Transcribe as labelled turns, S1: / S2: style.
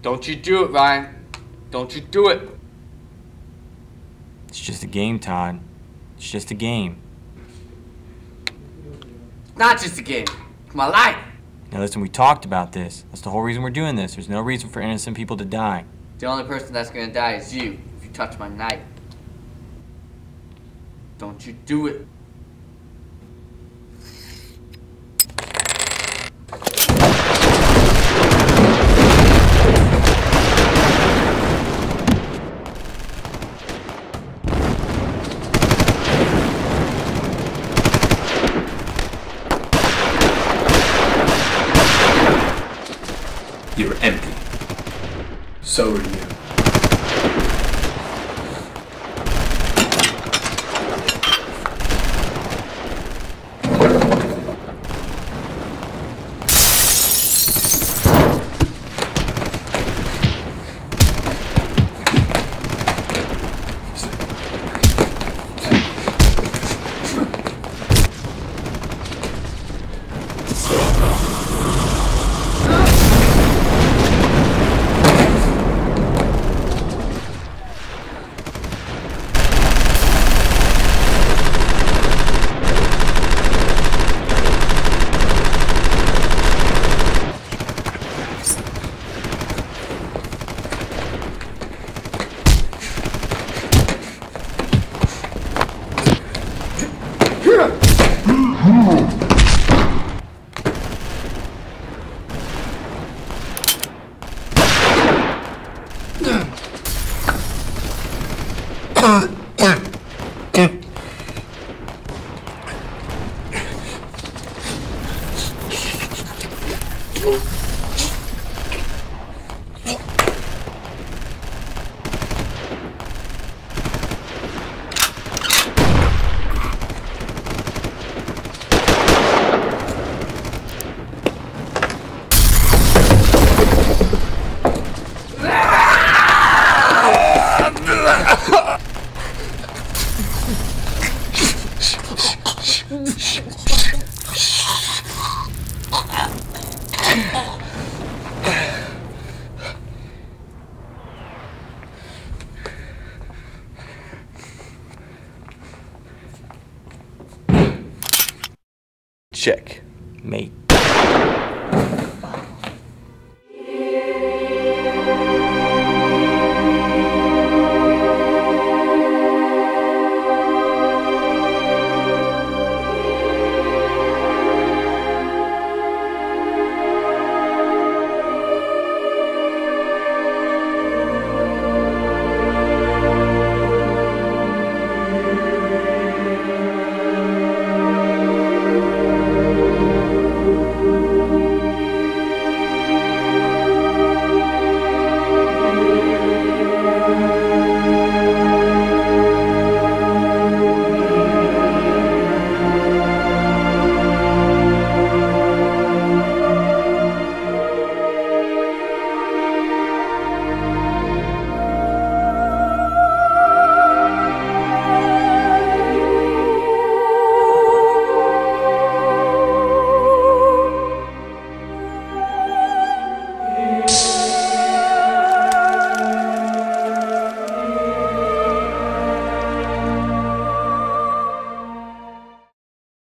S1: Don't you do it, Ryan. Don't you do it.
S2: It's just a game, Todd. It's just a game.
S1: It's not just a game. It's my life.
S2: Now listen, we talked about this. That's the whole reason we're doing this. There's no reason for innocent people to die.
S1: The only person that's gonna die is you if you touch my knife. Don't you do it.
S3: You're empty. So are you.
S4: Check.
S2: Mate.